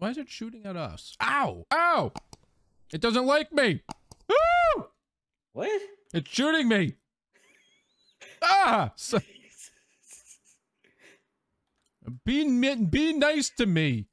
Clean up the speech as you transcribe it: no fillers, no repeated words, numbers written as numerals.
Why is it shooting at us? Ow! Ow! It doesn't like me! Woo! What? It's shooting me! Ah! So, be nice to me.